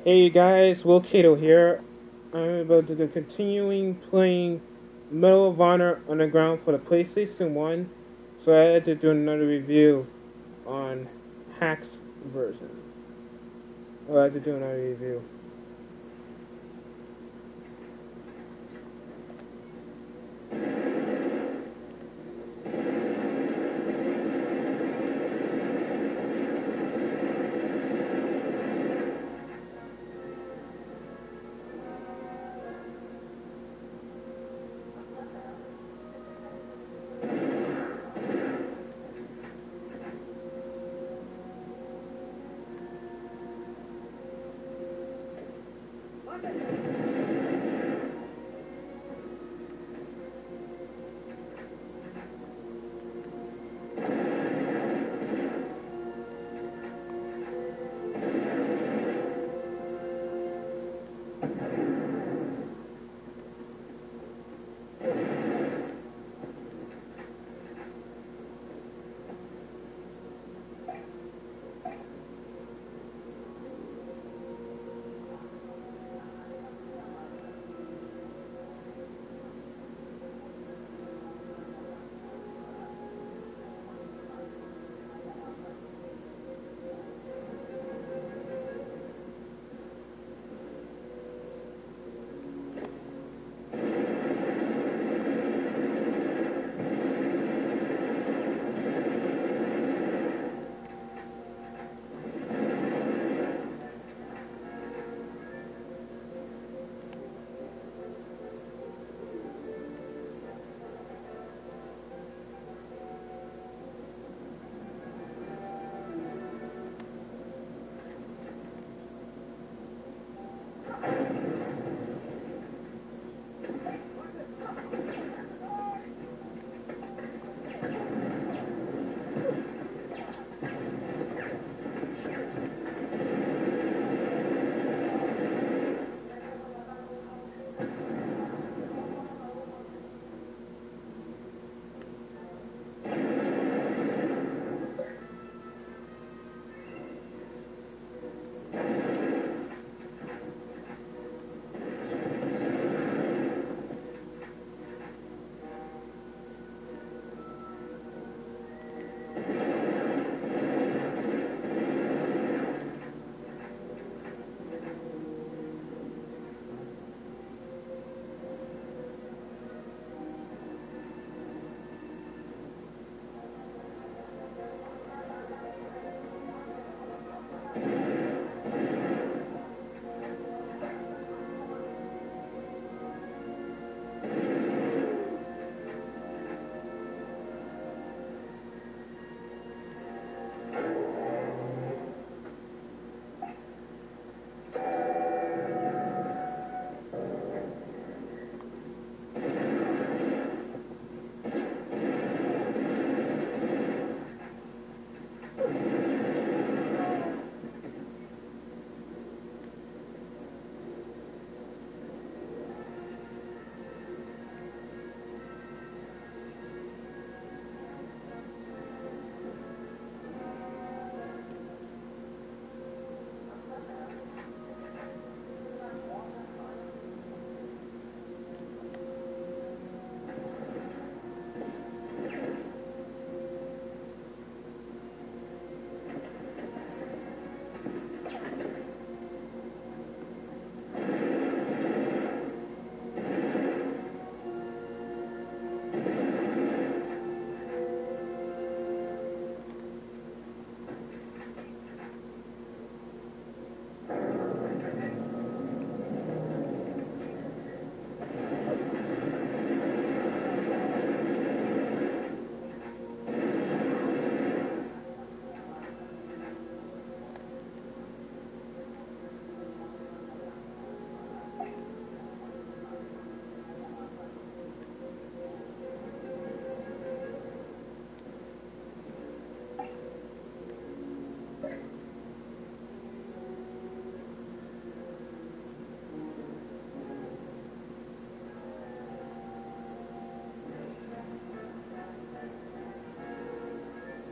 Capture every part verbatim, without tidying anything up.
Hey guys, Will Cato here. I'm about to be continuing playing Medal of Honor Underground for the PlayStation one, so I had to do another review on Hack's version. Oh, I had to do another review.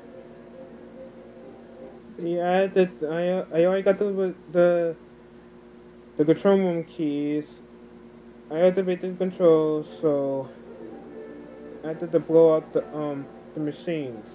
Yeah, I had to, I, I already got the the the control room keys. I activate the controls, so I had to blow out the um the machines.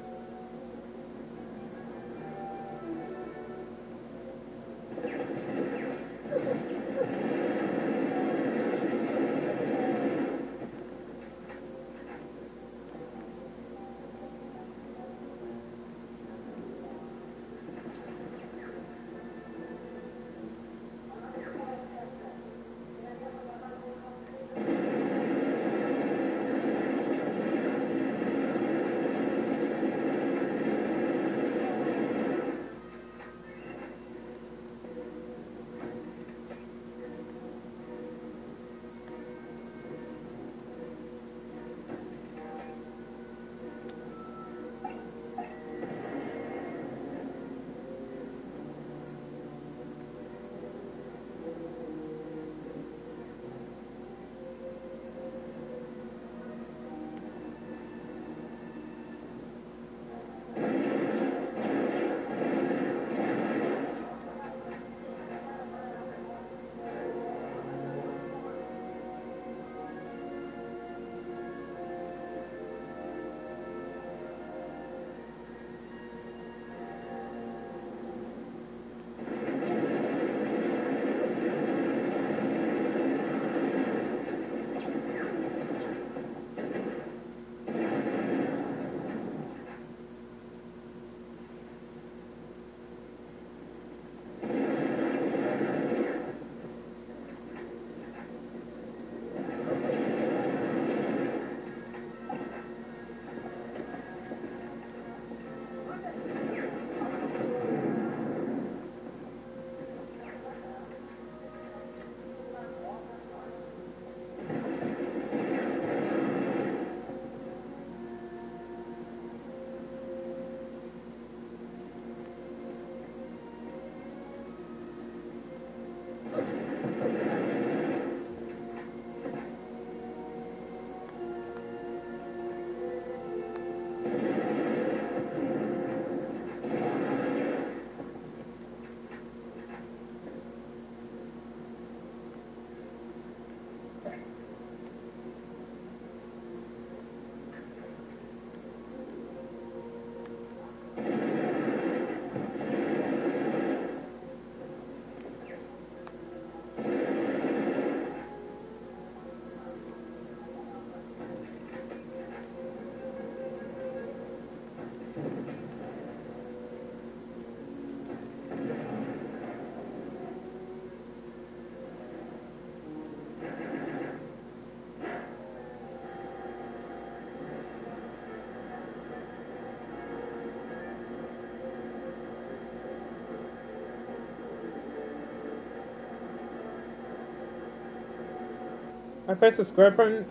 I press the square button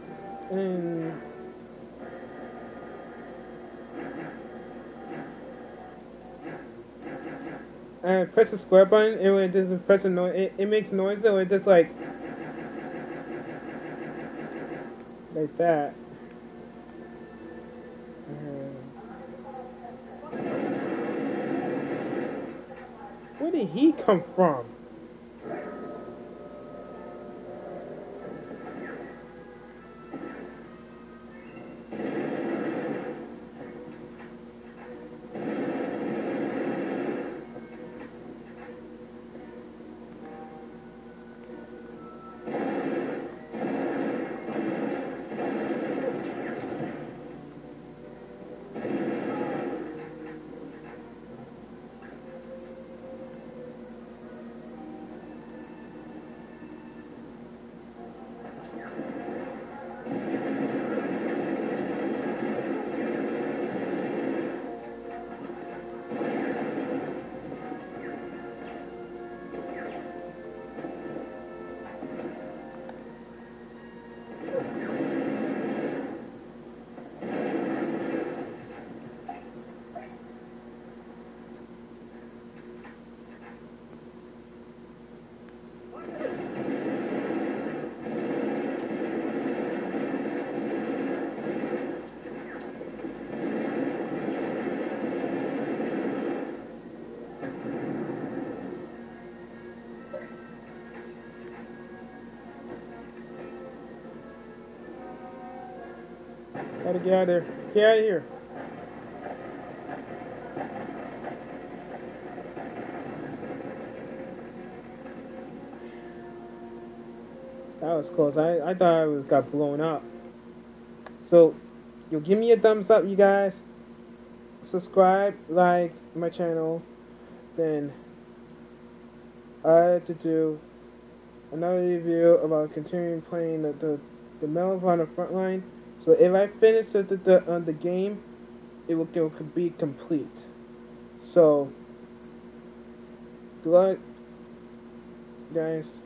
and I press the square button and when it doesn't press a noise, it, it makes noise or it just like like that. Uh, where did he come from? Gotta get out of there. Get out of here. That was close. I, I thought I was got blown up. So, you'll give me a thumbs up, you guys. Subscribe, like my channel. Then, I had to do another review about continuing playing the, the, the Medal of Honor Frontline. So, if I finish the, the, the, uh, the game, it will, it will be complete. So, good luck, guys.